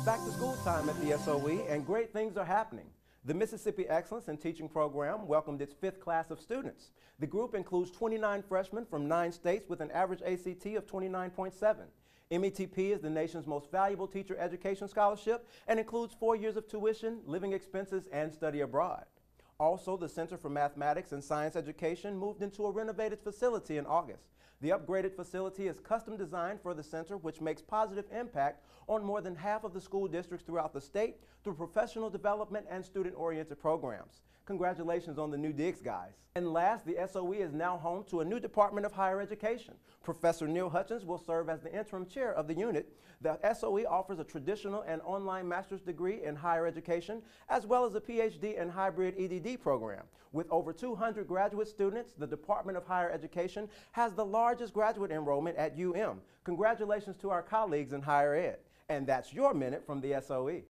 back to school time at the SOE, and great things are happening. The Mississippi Excellence in Teaching program welcomed its 5th class of students. The group includes 29 freshmen from 9 states with an average ACT of 29.7. METP is the nation's most valuable teacher education scholarship and includes 4 years of tuition, living expenses, and study abroad. Also, the Center for Mathematics and Science Education moved into a renovated facility in August. The upgraded facility is custom designed for the center, which makes positive impact on more than half of the school districts throughout the state through professional development and student-oriented programs. Congratulations on the new digs, guys. And last, the SOE is now home to a new Department of Higher Education. Professor Neil Hutchins will serve as the interim chair of the unit. The SOE offers a traditional and online master's degree in higher education, as well as a PhD and hybrid EDD program. With over 200 graduate students, the Department of Higher Education has the largest graduate enrollment at UM. Congratulations to our colleagues in higher ed. And that's your minute from the SOE.